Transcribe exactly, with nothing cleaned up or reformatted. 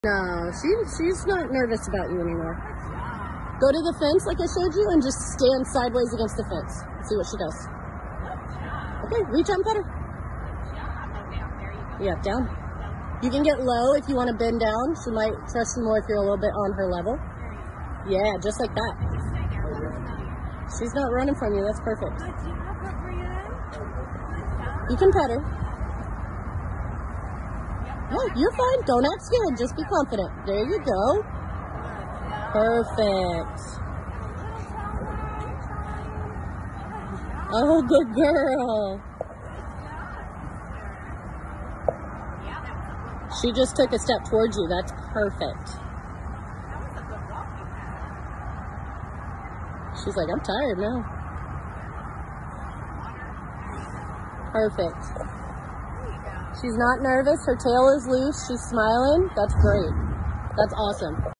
No, she, she's not nervous about you anymore. Go to the fence like I showed you and just stand sideways against the fence. See what she does. Okay, reach out and pet her. Yeah, down. You can get low if you want to bend down. She might trust you more if you're a little bit on her level. Yeah, just like that. She's not running from you. That's perfect. You can pet her. No, you're fine. Don't act scared. Just be confident. There you go. Perfect. Oh, good girl. She just took a step towards you. That's perfect. She's like, I'm tired now. Perfect. She's not nervous. Her tail is loose. She's smiling. That's great. That's awesome.